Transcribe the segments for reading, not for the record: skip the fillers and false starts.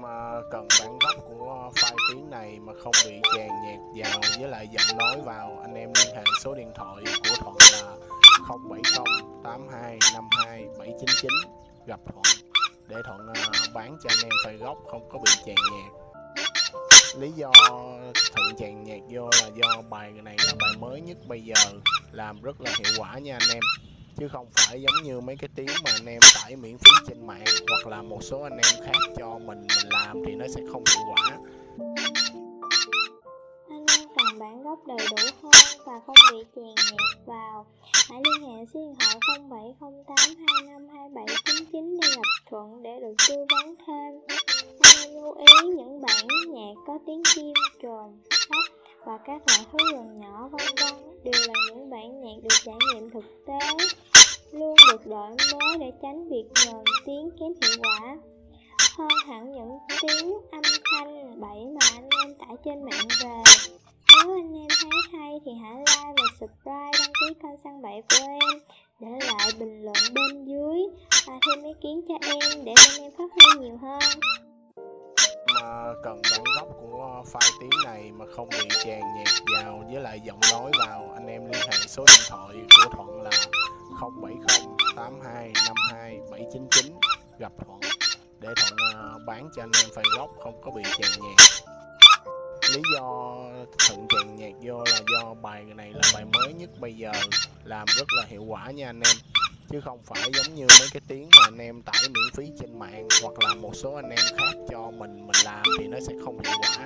mà cần bản gốc của file tiếng này mà không bị chèn nhạc vào với lại giọng nói vào, anh em liên hệ số điện thoại của Thuận là 070 82 52 799 gặp Thuận để Thuận bán cho anh em file gốc không có bị chèn nhạc. Lý do Thuận chèn nhạc vô là do bài này là bài mới nhất bây giờ, làm rất là hiệu quả nha anh em, chứ không phải giống như mấy cái tiếng mà anh em tải miễn phí trên mạng hoặc là một số anh em khác cho mình làm thì nó sẽ không hiệu quả. Anh em cần bản gốc đầy đủ hơn và không bị chèn nhạc vào, hãy liên hệ số điện thoại 0708252799 để gặp Thuận để được tư vấn thêm. Anh em lưu ý những bản nhạc có tiếng chim, trồn, sóc và các loại thú rừng nhỏ vân vân đều là những bản nhạc được trải nghiệm thực tế, luôn được đổi mới để tránh việc nhờn tiếng kém hiệu quả. Hơn hẳn những tiếng âm thanh bậy mà anh em tải trên mạng về. Nếu anh em thấy hay thì hãy like và subscribe, đăng ký kênh Săn Bậy của em, để lại bình luận bên dưới và thêm ý kiến cho em để bên em phát huy nhiều hơn. Mà cần bản gốc của file tiếng này mà không bị chèn nhạc vào với lại giọng nói vào, anh em liên hệ số điện thoại của Thuận là 070 82 52 799 gặp Thuận để Thuận bán cho anh em file gốc không có bị chèn nhạc. Lý do Thuận chèn nhạc vô là do bài này là bài mới nhất bây giờ, làm rất là hiệu quả nha anh em, chứ không phải giống như mấy cái tiếng mà anh em tải miễn phí trên mạng hoặc là một số anh em khác cho mình làm thì nó sẽ không hiệu quả.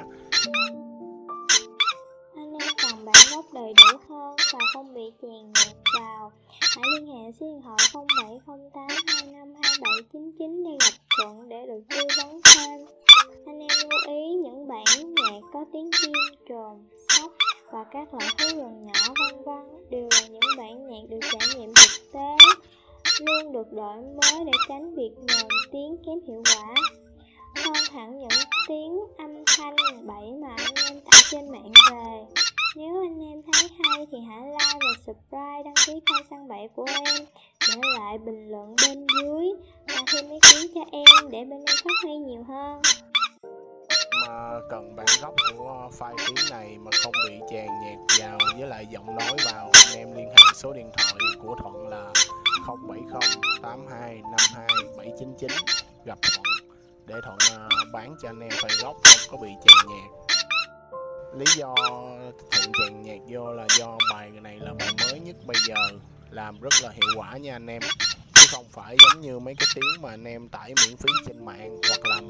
Anh em cần bản gốc đầy đủ hơn và không bị chèn nhạc vào, hãy liên hệ số điện thoại 0708252799 để gặp Thuận để được tư vấn thêm. Anh em lưu ý những bản nhạc có tiếng chim, trồn, sóc và các loại thú rừng nhỏ vân vân đều là những bản nhạc được trải nghiệm thực tế, luôn được đổi mới để tránh việc nhờn tiếng kém hiệu quả. Hơn hẳn những tiếng âm thanh bậy mà anh em tải trên mạng về. Nếu anh em thấy hay thì hãy like và subscribe, đăng ký kênh Săn Bậy của em, để lại bình luận bên dưới và thêm ý kiến cho em để bên em phát huy nhiều hơn. Mà cần bản gốc của file tiếng này mà không bị chèn nhạc vào với lại giọng nói vào, anh em liên hệ số điện thoại của Thuận là 070 82 52 799 gặp Thuận để Thuận bán cho anh em file gốc không có bị chèn nhạc. Lý do Thuận chèn nhạc vô là do bài này là bài mới nhất bây giờ, làm rất là hiệu quả nha anh em, chứ không phải giống như mấy cái tiếng mà anh em tải miễn phí trên mạng hoặc là